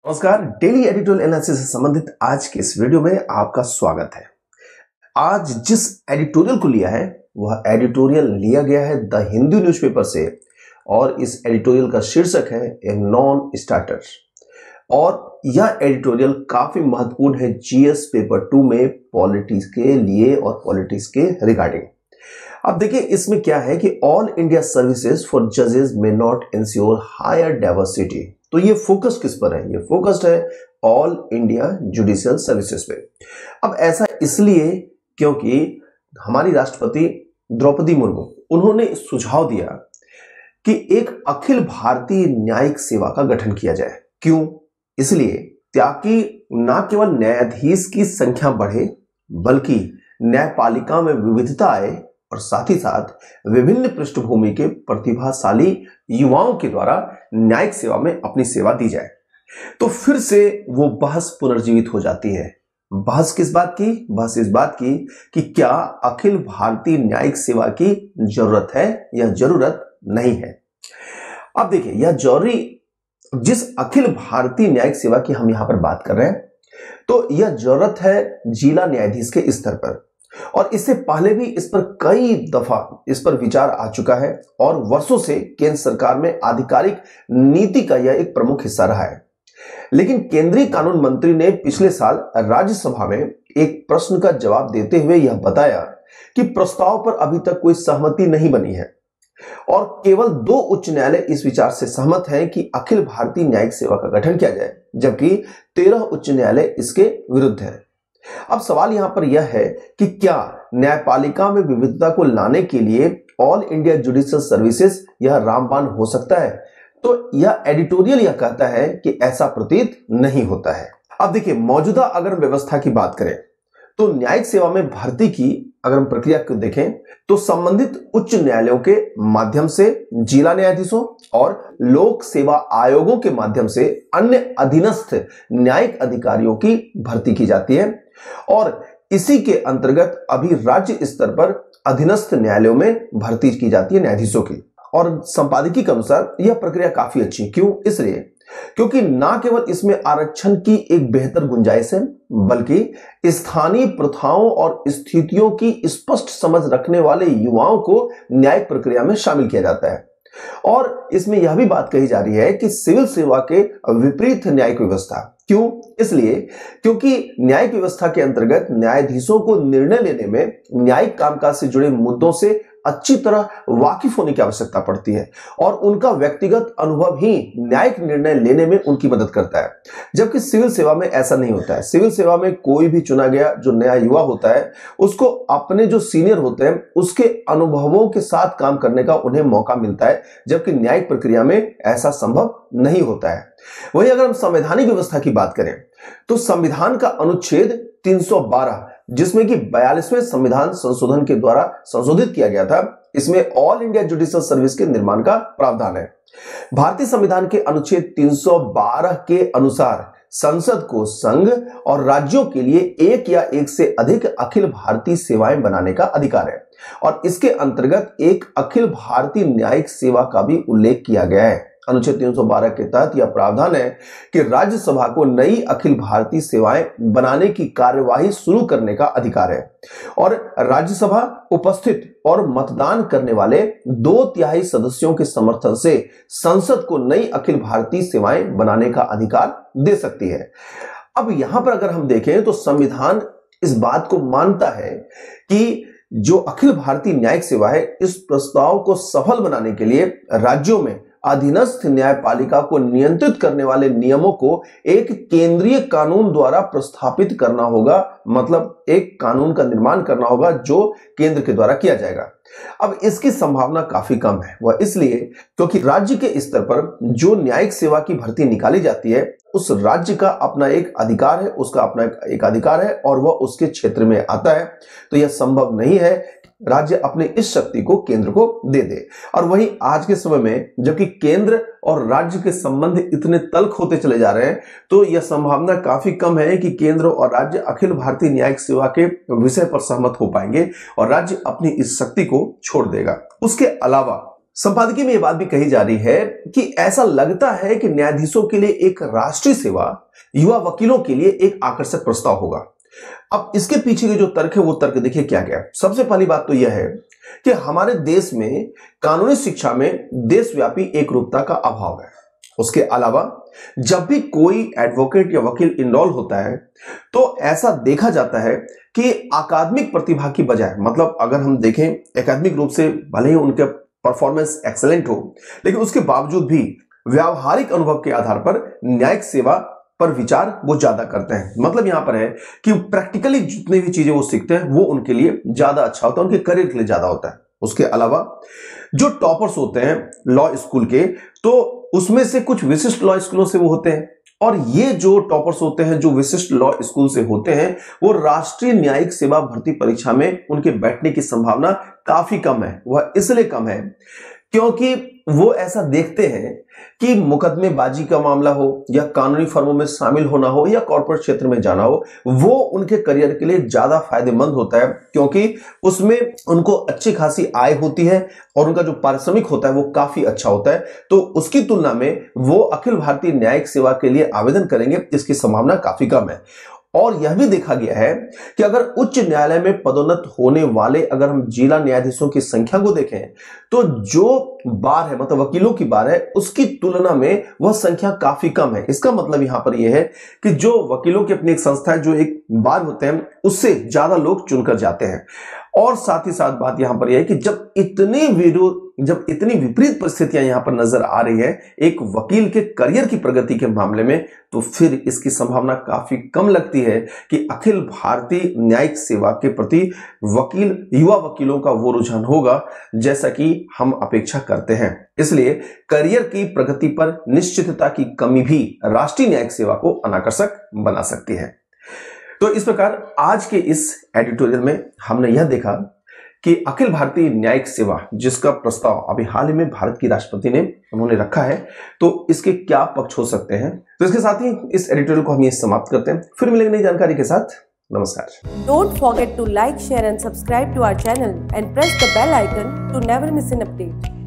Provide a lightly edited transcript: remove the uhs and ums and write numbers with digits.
नमस्कार, daily editorial analysis से संबंधित आज के इस वीडियो में आपका स्वागत है। आज जिस एडिटोरियल को लिया है वह एडिटोरियल लिया गया है द हिंदू न्यूज़पेपर से और इस एडिटोरियल का शीर्षक है ए नॉन स्टार्टर। और यह एडिटोरियल काफी महत्वपूर्ण है जीएस पेपर 2 में पॉलिटिक्स के लिए और पॉलिटिक्स के रिगार्डिंग। अब देखिए इसमें क्या है कि ऑल इंडिया सर्विसेज फॉर जजेस may not ensure higher diversity. तो ये फोकस किस पर है? ये फोकस्ड है ऑल इंडिया जुडिशियल सर्विसेज पे। अब ऐसा इसलिए क्योंकि हमारी राष्ट्रपति द्रौपदी मुर्मू उन्होंने सुझाव दिया कि एक अखिल भारतीय न्यायिक सेवा का गठन किया जाए। क्यों? इसलिए ताकि न केवल न्यायाधीश की संख्या बढ़े बल्कि न्यायपालिका में विविधता आए और साथ ही साथ विभिन्न पृष्ठभूमि के प्रतिभाशाली युवाओं के द्वारा न्यायिक सेवा में अपनी सेवा दी जाए। तो फिर से वो बहस पुनर्जीवित हो जाती है। बहस किस बात की? बहस इस बात की कि क्या अखिल भारतीय न्यायिक सेवा की जरूरत है या जरूरत नहीं है। अब देखिए यह जरूरी जिस अखिल भारतीय न्यायिक सेवा की हम यहां पर बात कर रहे हैं तो यह जरूरत है जिला न्यायाधीश के स्तर पर, और इससे पहले भी इस पर कई दफा इस पर विचार आ चुका है और वर्षों से केंद्र सरकार में आधिकारिक नीति का यह एक प्रमुख हिस्सा रहा है। लेकिन केंद्रीय कानून मंत्री ने पिछले साल राज्यसभा में एक प्रश्न का जवाब देते हुए यह बताया कि प्रस्ताव पर अभी तक कोई सहमति नहीं बनी है और केवल 2 उच्च न्यायालय इस विचार से सहमत हैं कि अखिल भारतीय न्यायिक सेवा का गठन किया जाए, जबकि 13 उच्च न्यायालय इसके विरुद्ध हैं। अब सवाल यहां पर यह है कि क्या न्यायपालिका में विविधता को लाने के लिए ऑल इंडिया जुडिशियल सर्विसेज यह रामबाण हो सकता है? तो यह एडिटोरियल यह कहता है कि ऐसा प्रतीत नहीं होता है। अब देखिए मौजूदा अगर व्यवस्था की बात करें तो न्यायिक सेवा में भर्ती की अगर हम प्रक्रिया को देखें तो संबंधित उच्च न्यायालयों के माध्यम से जिला न्यायाधीशों और लोक सेवा आयोगों के माध्यम से अन्य अधीनस्थ न्यायिक अधिकारियों की भर्ती की जाती है और इसी के अंतर्गत अभी राज्य स्तर पर अधीनस्थ न्यायालयों में भर्ती की जाती है न्यायाधीशों की। और संपादकीय के अनुसार यह प्रक्रिया काफी अच्छी। क्यों? इसलिए क्योंकि न केवल इसमें आरक्षण की एक बेहतर गुंजाइश है बल्कि स्थानीय प्रथाओं और स्थितियों की स्पष्ट समझ रखने वाले युवाओं को न्यायिक प्रक्रिया में शामिल किया जाता है। और इसमें यह भी बात कही जा रही है कि सिविल सेवा के विपरीत न्यायिक व्यवस्था। क्यों? इसलिए क्योंकि न्यायिक व्यवस्था के अंतर्गत न्यायाधीशों को निर्णय लेने में न्यायिक कामकाज से जुड़े मुद्दों से अच्छी तरह वाकिफ होने की आवश्यकता पड़ती है और उनका व्यक्तिगत अनुभव ही न्यायिक निर्णय लेने में उनकी मदद करता है, जबकि सिविल सेवा में ऐसा नहीं होता है। सिविल सेवा में कोई भी चुना गया जो नया युवा होता है उसको अपने जो सीनियर होते हैं उसके अनुभवों के साथ काम करने का उन्हें मौका मिलता है, जबकि न्यायिक प्रक्रिया में ऐसा संभव नहीं होता है। वहीं अगर हम संवैधानिक व्यवस्था की बात करें तो संविधान का अनुच्छेद 312 जिसमें कि 42वें संविधान संशोधन के द्वारा संशोधित किया गया था, इसमें ऑल इंडिया जुडिशियल सर्विस के निर्माण का प्रावधान है। भारतीय संविधान के अनुच्छेद 312 के अनुसार संसद को संघ और राज्यों के लिए एक या एक से अधिक अखिल भारतीय सेवाएं बनाने का अधिकार है और इसके अंतर्गत एक अखिल भारतीय न्यायिक सेवा का भी उल्लेख किया गया है। अनुच्छेद 312 के तहत यह प्रावधान है कि राज्यसभा को नई अखिल भारतीय सेवाएं बनाने की कार्यवाही शुरू करने का अधिकार है और राज्यसभा उपस्थित और मतदान करने वाले 2/3 सदस्यों के समर्थन से संसद को नई अखिल भारतीय सेवाएं बनाने का अधिकार दे सकती है। अब यहां पर अगर हम देखें तो संविधान इस बात को मानता है कि जो अखिल भारतीय न्यायिक सेवा है इस प्रस्ताव को सफल बनाने के लिए राज्यों में अधीनस्थ न्यायपालिका को नियंत्रित करने वाले नियमों को एक केंद्रीय कानून द्वारा प्रस्थापित करना होगा, मतलब एक कानून का निर्माण करना होगा जो केंद्र के द्वारा किया जाएगा। अब इसकी संभावना काफी कम है, वह इसलिए क्योंकि राज्य के स्तर पर जो न्यायिक सेवा की भर्ती निकाली जाती है उस राज्य का अपना एक अधिकार है, उसका अपना एक अधिकार है और वह उसके क्षेत्र में आता है। तो यह संभव नहीं है राज्य अपने इस शक्ति को केंद्र को दे दे। और वहीं आज के समय में जबकि केंद्र और राज्य के संबंध इतने तल्ख होते चले जा रहे हैं तो यह संभावना काफी कम है कि केंद्र और राज्य अखिल भारतीय न्यायिक सेवा के विषय पर सहमत हो पाएंगे और राज्य अपनी इस शक्ति को छोड़ देगा। उसके अलावा संपादकीय में यह बात भी कही जा रही है कि ऐसा लगता है कि न्यायाधीशों के लिए एक राष्ट्रीय सेवा युवा वकीलों के लिए एक आकर्षक प्रस्ताव होगा। अब इसके पीछे के जो तर्क है वो तर्क देखिए क्या क्या है। सबसे पहली बात तो यह है कि हमारे देश में कानूनी शिक्षा में देशव्यापी एकरूपता का अभाव है। उसके अलावा जब भी कोई एडवोकेट या वकील इनरोल होता है तो ऐसा देखा जाता है कि अकादमिक प्रतिभा की बजाय, मतलब अगर हम देखें एकेडमिक रूप से भले ही उनके परफॉर्मेंस एक्सेलेंट हो, लेकिन उसके बावजूद भी व्यावहारिक अनुभव के आधार पर न्यायिक सेवा पर विचार वो ज्यादा करते हैं। मतलब यहां पर है कि प्रैक्टिकली जितनी भी चीजें वो सीखते हैं वो उनके लिए ज्यादा अच्छा होता है, उनके करियर के लिए ज्यादा होता है। उसके अलावा जो टॉपर्स होते हैं लॉ स्कूल के, तो उसमें से कुछ विशिष्ट लॉ स्कूलों से वो होते हैं, और ये जो टॉपर्स होते हैं जो विशिष्ट लॉ स्कूल से होते हैं वो राष्ट्रीय न्यायिक सेवा भर्ती परीक्षा में उनके बैठने की संभावना काफी कम है। वह इसलिए कम है क्योंकि वो ऐसा देखते हैं कि मुकदमेबाजी का मामला हो या कानूनी फर्मों में शामिल होना हो या कॉर्पोरेट क्षेत्र में जाना हो, वो उनके करियर के लिए ज्यादा फायदेमंद होता है, क्योंकि उसमें उनको अच्छी खासी आय होती है और उनका जो पारिश्रमिक होता है वो काफी अच्छा होता है। तो उसकी तुलना में वो अखिल भारतीय न्यायिक सेवा के लिए आवेदन करेंगे, इसकी संभावना काफी कम है। और यह भी देखा गया है कि अगर उच्च न्यायालय में पदोन्नत होने वाले, अगर हम जिला न्यायाधीशों की संख्या को देखें तो जो बार है, मतलब वकीलों की बार है, उसकी तुलना में वह संख्या काफी कम है। इसका मतलब यहां पर यह है कि जो वकीलों की अपनी एक संस्था है, जो एक बार होते हैं, उससे ज्यादा लोग चुनकर जाते हैं। और साथ ही साथ बात यहां पर यह है कि जब इतनी विपरीत परिस्थितियां यहां पर नजर आ रही है एक वकील के करियर की प्रगति के मामले में, तो फिर इसकी संभावना काफी कम लगती है कि अखिल भारतीय न्यायिक सेवा के प्रति युवा वकीलों का वो रुझान होगा जैसा कि हम अपेक्षा करते हैं। इसलिए करियर की प्रगति पर निश्चितता की कमी भी राष्ट्रीय न्यायिक सेवा को अनाकर्षक बना सकती है। तो इस प्रकार आज के इस एडिटोरियल में हमने यह देखा कि अखिल भारतीय न्यायिक सेवा, जिसका प्रस्ताव अभी हाल ही में भारत की राष्ट्रपति ने उन्होंने रखा है, तो इसके क्या पक्ष हो सकते हैं। तो इसके साथ ही इस एडिटोरियल को हम ये समाप्त करते हैं। फिर मिलेंगे नई जानकारी के साथ। नमस्कार। Don't forget to like, share and subscribe to our channel and press the bell icon to never miss an update.